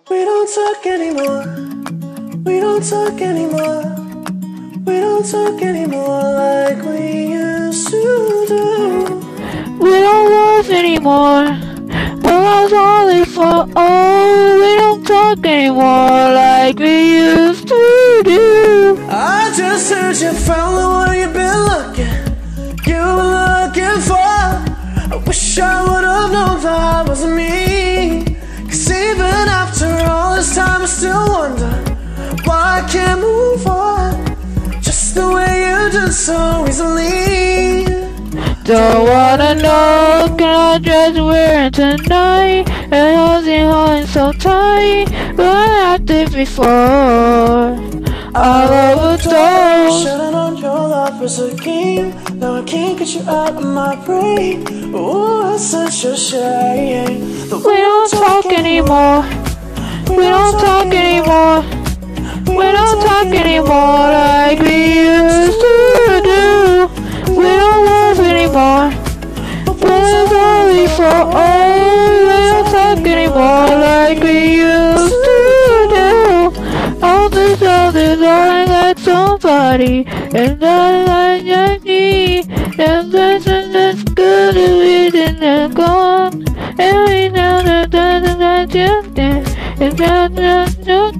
We don't talk anymore. We don't talk anymore. We don't talk anymore like we used to do. We don't love anymore. But love's only for all. We don't talk anymore like we used to do. I just heard you found the one you've been looking for. I wish I would've known that wasn't me. Cause even after all this time I still wonder why I can't move on just the way you did so easily. Don't wanna know, can I just wear it tonight? And holding so tight, but I did before. I overdosed. Should've known your love was a game. Now I can't get you out of my brain. Oh, it's such a shame. We don't talk anymore. We don't talk anymore. We don't talk anymore like we used to do. We don't love anymore. We're only for all. We don't talk anymore like we used to do. All this I got somebody, and I need, and that's good as we didn't go. And we know that you did, and that's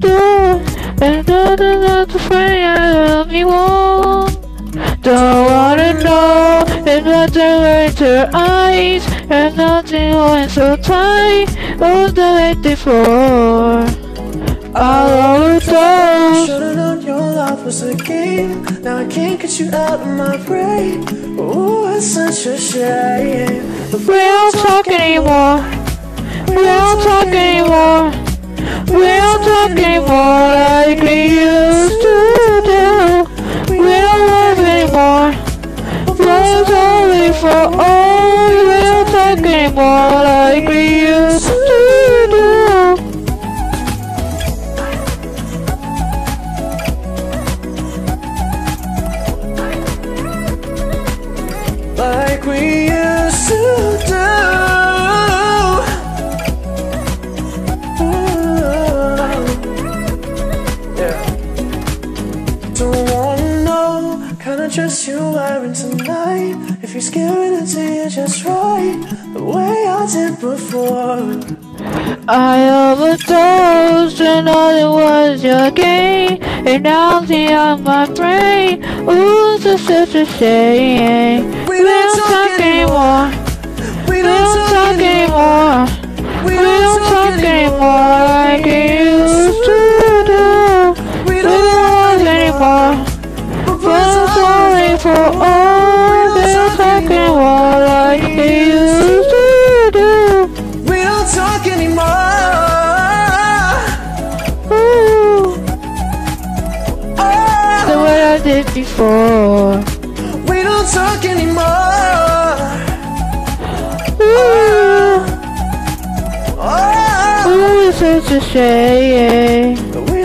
the friend I love you all. Don't wanna know, and nothing hurts her eyes, and nothing holds so tight, all the way before. I'll overdose. Should've known your love was a game. Now I can't get you out of my brain. Oh, it's such a shame. We don't talk anymore. We don't talk anymore. We don't talk anymore like we used to do. We don't love anymore. Love's only for all. We don't talk anymore like we used to do. Like we used to do. Yeah. Don't wanna know kind of dress you're wearing tonight. If you're scaring it to you just right, the way I did before. I overdosed and all it was your game, and now it's on my brain. Ooh, it's such a shame. We don't talk anymore. We don't talk anymore. We don't talk anymore like we used to do. We don't love anymore. But sorry for all. We don't talk anymore like we used to do. We don't talk anymore. Ooh. The way I did before. We don't talk anymore. Ooh, it's such a shame. We